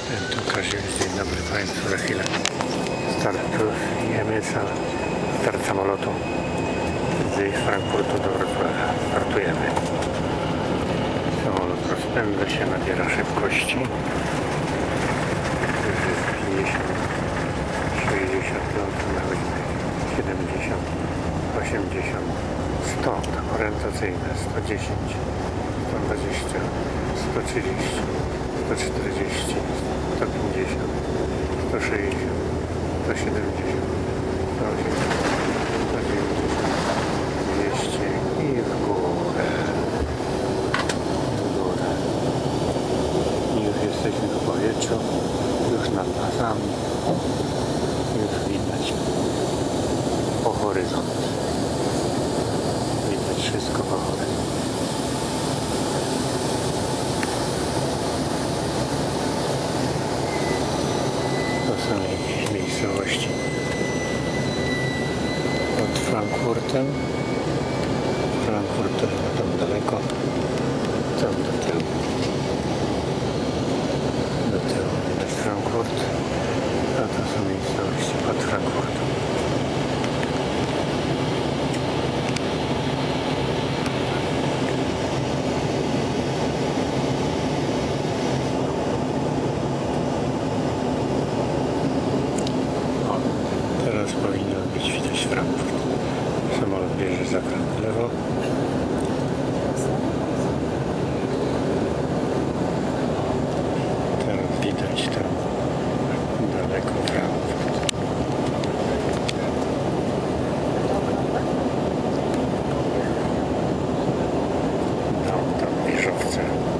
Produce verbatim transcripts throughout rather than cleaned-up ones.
Tu Kazimierz, dzień dobry Państwu, za chwilę startujemy, start samolotu z Frankfurtu do Wrocławia. Startujemy. Samolot rozpędza się, nabiera szybkości. pięćdziesiąt, sześćdziesiąt kilometrów na godzinę, siedemdziesiąt, osiemdziesiąt, sto, orientacyjne, sto dziesięć, sto dwadzieścia, sto trzydzieści, sto czterdzieści, sto pięćdziesiąt, sto sześćdziesiąt, sto siedemdziesiąt, sto osiemdziesiąt, sto dziewięćdziesiąt, dwieście i w górę. W górę. I już jesteśmy w powietrzu, już nad pasami, już widać po horyzont. Widać wszystko po horyzont. To są jakieś miejscowości pod Frankfurtem. Frankfurt to chyba tam daleko, tam do tyłu. Do tyłu widać Frankfurt, a to są miejscowości pod Frankfurtem. Teraz powinno być widać Frankfurt. Samolot bierze zakręt w lewo. Teraz widać tam daleko Frankfurt. No, tam wieżowce.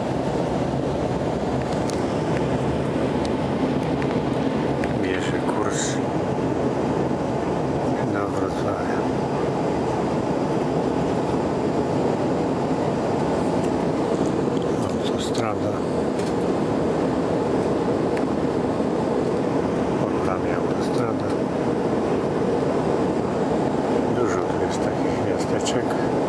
Bierze kurs do Wrocławia. Autostrada. Pod nami autostrada. Dużo tu jest takich miasteczek.